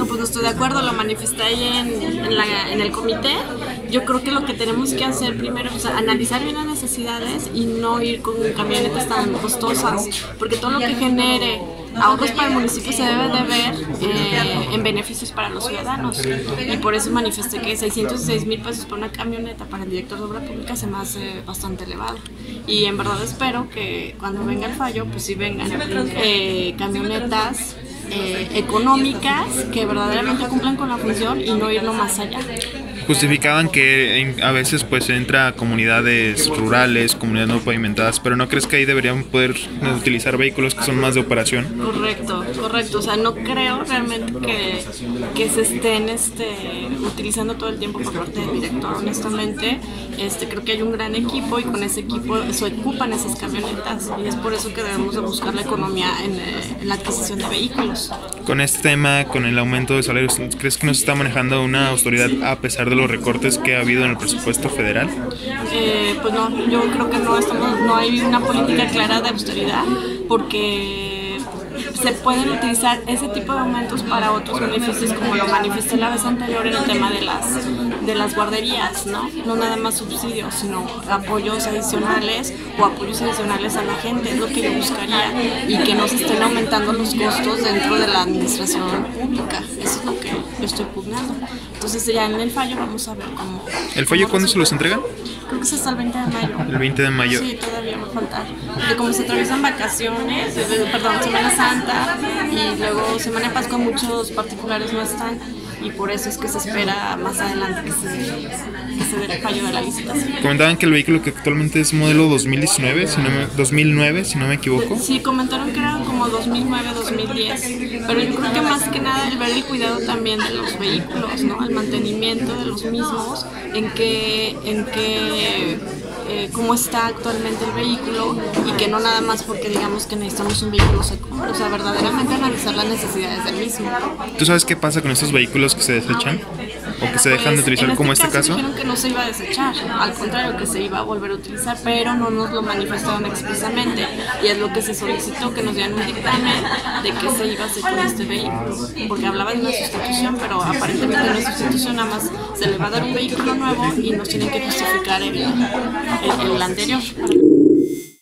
pues no estoy de acuerdo, lo manifesté ahí en el comité. Yo creo que lo que tenemos que hacer primero es analizar bien las necesidades y no ir con camionetas tan costosas, porque todo lo que genere ahorros para el municipio se debe de ver en beneficios para los ciudadanos, y por eso manifesté que 606,000 pesos por una camioneta para el director de obra pública se me hace bastante elevado, y en verdad espero que cuando venga el fallo pues sí vengan camionetas económicas que verdaderamente cumplan con la función y no irnos más allá. Justificaban que a veces pues entra a comunidades rurales, comunidades no pavimentadas, pero ¿no crees que ahí deberían poder utilizar vehículos que son más de operación? Correcto, o sea, no creo realmente que se estén utilizando todo el tiempo por parte del director, honestamente. Creo que hay un gran equipo y con ese equipo se ocupan esas camionetas, y es por eso que debemos de buscar la economía en la adquisición de vehículos. Con este tema, con el aumento de salarios, ¿crees que no se está manejando una austeridad a pesar de los recortes que ha habido en el presupuesto federal? Pues no, yo creo que no hay una política clara de austeridad, porque se pueden utilizar ese tipo de aumentos para otros beneficios, como lo manifesté la vez anterior en el tema de las guarderías, ¿no? No nada más subsidios, sino apoyos adicionales a la gente, es lo que yo buscaría, y que no se estén aumentando los costos dentro de la administración pública. Eso es lo que yo estoy pugnando. Entonces ya en el fallo vamos a ver cómo... ¿El fallo cuándo se los entregan? Creo que es hasta el 20 de mayo. El 20 de mayo. Sí, todavía me falta. Porque como se atraviesan vacaciones, Semana Santa y luego Semana de Pascua, muchos particulares no están, y por eso es que se espera más adelante que se dé el fallo de la licitación. Comentaban que el vehículo que actualmente es modelo 2009, si no me equivoco. Sí, comentaron que eran como 2009, 2010, pero yo creo que más que nada el ver el cuidado también de los vehículos, ¿no? El mantenimiento de los mismos, cómo está actualmente el vehículo, y que no nada más porque digamos que necesitamos un vehículo seguro, o sea, verdaderamente analizar las necesidades del mismo. ¿Tú sabes qué pasa con estos vehículos que se desechan o que se dejan de utilizar, como este caso? Dijeron que no se iba a desechar, al contrario, que se iba a volver a utilizar, pero no nos lo manifestaron expresamente, y es lo que se solicitó, que nos dieran un dictamen de que se iba a hacer con este vehículo, porque hablaba de una sustitución, pero aparentemente no es sustitución, nada más se le va a dar un vehículo nuevo y nos tienen que justificar el anterior.